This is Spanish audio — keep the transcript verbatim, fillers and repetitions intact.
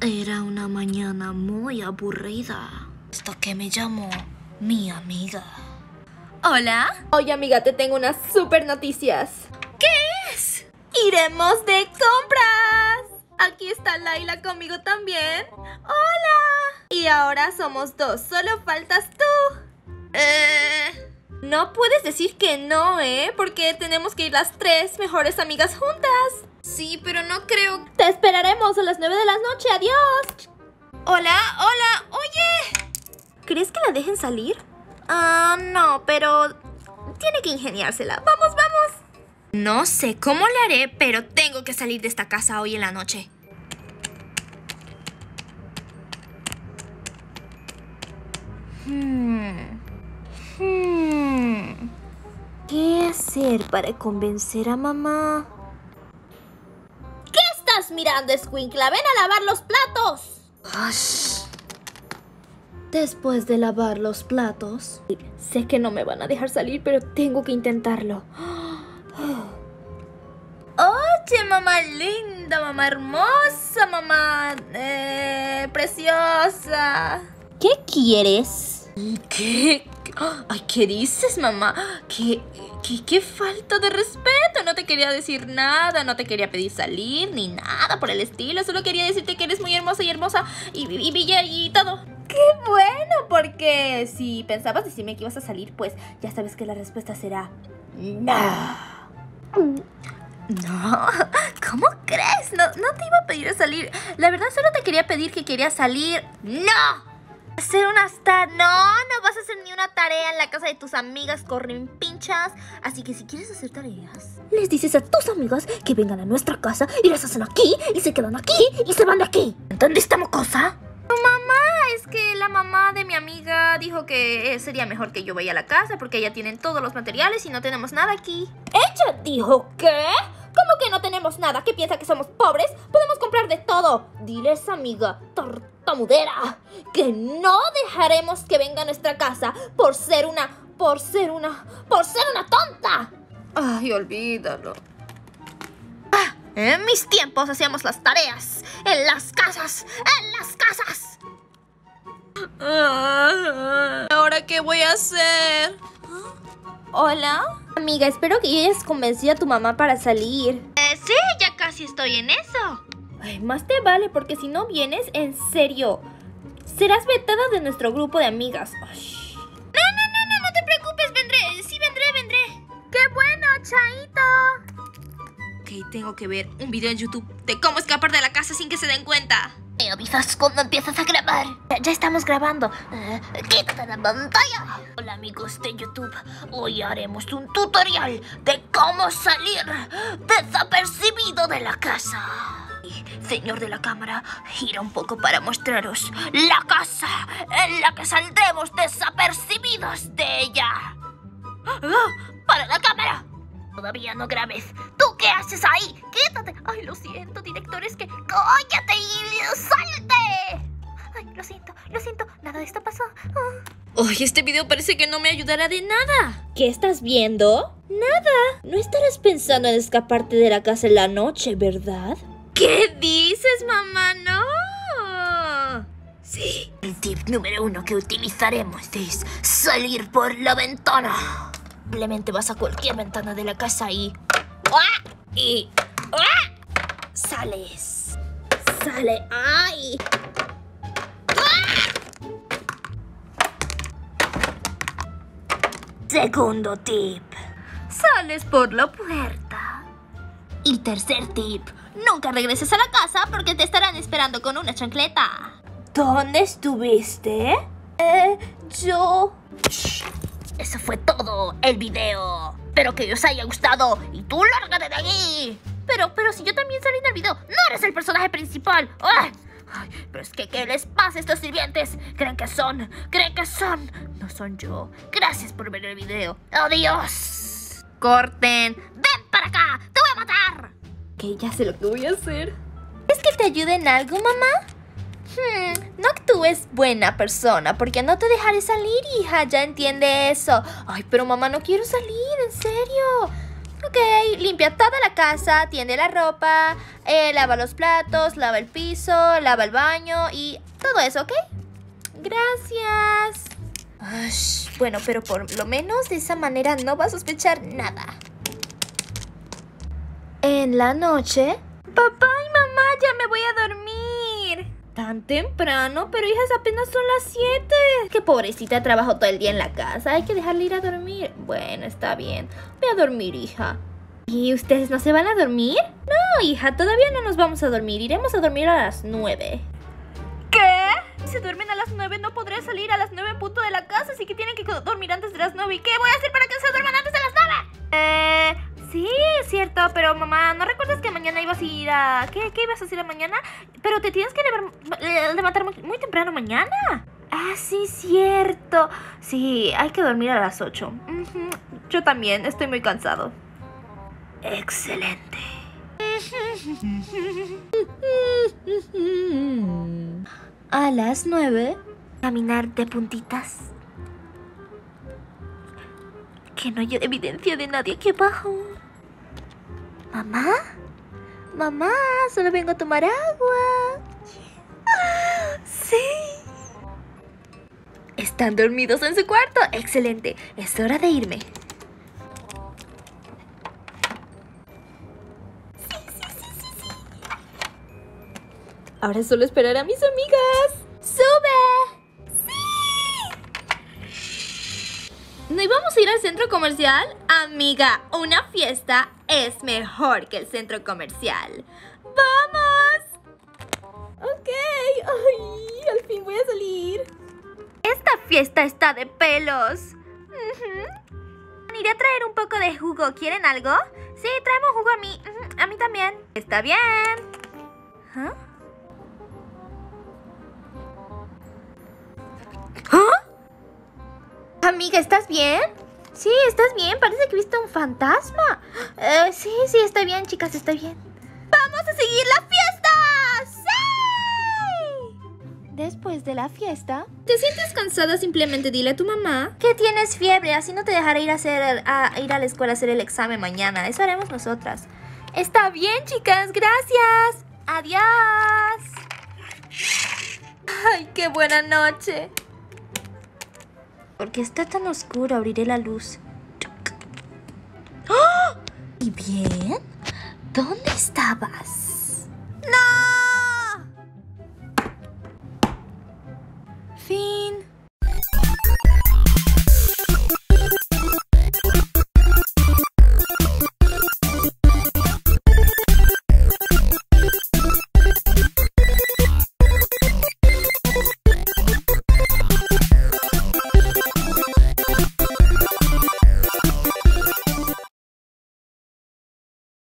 Era una mañana muy aburrida, hasta que me llamó mi amiga. ¿Hola? Oye, amiga, te tengo unas super noticias. ¿Qué es? ¡Iremos de compras! Aquí está Laila conmigo también. ¡Hola! Y ahora somos dos, solo faltas tú. Eh... No puedes decir que no, ¿eh? Porque tenemos que ir las tres mejores amigas juntas. Sí, pero no creo... Te esperaremos a las nueve de la noche. ¡Adiós! Hola, hola, oye. ¿Crees que la dejen salir? Ah, uh, no, pero tiene que ingeniársela. ¡Vamos, vamos! No sé cómo le haré, pero tengo que salir de esta casa hoy en la noche. Hmm. Hmm. ¿Qué hacer para convencer a mamá? ¿Qué estás mirando, escuincla? ¡Ven a lavar los platos! Ush. Después de lavar los platos... Sé que no me van a dejar salir, pero tengo que intentarlo. Oye, mamá linda, mamá hermosa, mamá eh, preciosa. ¿Qué quieres? ¿Qué? Ay, ¿qué dices, mamá? ¿Qué, qué, qué falta de respeto? No te quería decir nada, no te quería pedir salir, ni nada por el estilo. Solo quería decirte que eres muy hermosa y hermosa y, y, y bella y todo. ¡Qué bueno! Porque si pensabas decirme que ibas a salir, pues ya sabes que la respuesta será no. No, ¿cómo crees? No, no te iba a pedir salir. La verdad solo te quería pedir que querías salir. ¡No! Hacer unas tareas. No, no vas a hacer ni una tarea en la casa de tus amigas corrimpinchas. Así que si quieres hacer tareas, les dices a tus amigas que vengan a nuestra casa y las hacen aquí y se quedan aquí y se van de aquí. ¿Entendiste, mocosa? Mamá, es que la mamá de mi amiga dijo que sería mejor que yo vaya a la casa porque ya tienen todos los materiales y no tenemos nada aquí. ¿Ella dijo qué? ¿Cómo que no tenemos nada? ¿Qué piensa que somos pobres? Podemos comprar de todo. Diles, amiga tartamudera, que no dejaremos que venga a nuestra casa por ser una, por ser una, por ser una tonta. Ay, olvídalo. Ah, en mis tiempos hacíamos las tareas en las casas, en las casas. ¿Ahora qué voy a hacer? Hola. Amiga, espero que ya hayas convencido a tu mamá para salir. Eh, sí, ya casi estoy en eso. Ay, más te vale, porque si no vienes, en serio, serás vetada de nuestro grupo de amigas. Ay. No, no, no, no, no te preocupes, vendré. Sí, vendré, vendré. ¡Qué bueno, chaito! Ok, tengo que ver un video en YouTube de cómo escapar de la casa sin que se den cuenta. Me avisas cuando empiezas a grabar. Ya, ya estamos grabando. Uh, quítate la pantalla. Hola, amigos de YouTube. Hoy haremos un tutorial de cómo salir desapercibido de la casa. Señor de la cámara, gira un poco para mostraros la casa en la que saldremos desapercibidos de ella. ¡Ah! ¡Para la cámara! Todavía no grabes. ¿Tú qué haces ahí? ¡Quítate! Ay, lo siento, director, es que... ¡Cállate y salte! Ay, lo siento, lo siento. Nada de esto pasó. Oh. Ay, este video parece que no me ayudará de nada. ¿Qué estás viendo? Nada. No estarás pensando en escaparte de la casa en la noche, ¿verdad? ¿Qué dices, mamá? ¡No! Sí. El tip número uno que utilizaremos es salir por la ventana. Simplemente vas a cualquier ventana de la casa y... ¡Ah! Y... ¡Ah! Sales. Sale. ¡Ay! ¡Ah! Segundo tip. Sales por la puerta. Y tercer tip. Nunca regreses a la casa porque te estarán esperando con una chancleta. ¿Dónde estuviste? Eh, yo... Shh. Eso fue todo el video. Espero que os haya gustado. Y tú lárgate de allí. Pero, pero si yo también salí en el video. No eres el personaje principal. ¡Ay! Ay, pero es que ¿qué les pasa a estos sirvientes? ¿Creen que son? ¿Creen que son? No son yo. Gracias por ver el video. ¡Adiós! Corten. ¡Ven para acá! ¡Te voy a matar! Que ya sé lo que voy a hacer. ¿Es que te ayude en algo, mamá? Hmm, no actúes buena persona, porque no te dejaré salir, hija. Ya entiende eso. Ay, pero mamá, no quiero salir, en serio. Ok, limpia toda la casa, tiende la ropa, eh, lava los platos, lava el piso, lava el baño y todo eso, ¿ok? Gracias. Ush, bueno, pero por lo menos de esa manera no va a sospechar nada. En la noche... Papá y mamá, ya me voy a dormir. Tan temprano, pero hijas, apenas son las siete. Qué pobrecita, trabajó todo el día en la casa. Hay que dejarle ir a dormir. Bueno, está bien. Voy a dormir, hija. ¿Y ustedes no se van a dormir? No, hija, todavía no nos vamos a dormir. Iremos a dormir a las nueve. ¿Qué? Si se duermen a las nueve, no podré salir a las nueve en punto de la casa. Así que tienen que dormir antes de las nueve. ¿Y qué voy a hacer para que se duerman antes de las nueve? Eh... Sí, es cierto, pero mamá, ¿no recuerdas que mañana ibas a ir a... ¿Qué, qué ibas a hacer mañana? Pero te tienes que levar- levantar muy, muy temprano mañana. Ah, sí, cierto. Sí, hay que dormir a las ocho. Uh-huh. Yo también, estoy muy cansado. Excelente. A las nueve, caminar de puntitas. Que no haya evidencia de nadie aquí abajo. ¿Mamá? Mamá, solo vengo a tomar agua. Sí. Están dormidos en su cuarto. Excelente. Es hora de irme. Sí, sí, sí, sí, sí. Ahora solo esperar a mis amigas. ¡Sube! ¿No íbamos a ir al centro comercial? Amiga, una fiesta es mejor que el centro comercial. ¡Vamos! Ok. Ay, al fin voy a salir. Esta fiesta está de pelos. Uh-huh. Iré a traer un poco de jugo. ¿Quieren algo? Sí, traemos jugo a mí. Uh-huh. A mí también. Está bien. ¿Ah? ¿Ah? Amiga, ¿estás bien? Sí, ¿estás bien? Parece que viste un fantasma. Uh, sí, sí, estoy bien, chicas, estoy bien. ¡Vamos a seguir la fiesta! ¡Sí! Después de la fiesta... ¿Te sientes cansada? Simplemente dile a tu mamá que tienes fiebre, así no te dejaré ir a, hacer, a ir a la escuela a hacer el examen mañana. Eso haremos nosotras. Está bien, chicas, gracias. Adiós. Ay, qué buena noche. Porque está tan oscuro, abriré la luz. ¡Oh! ¿Y bien? ¿Dónde estabas?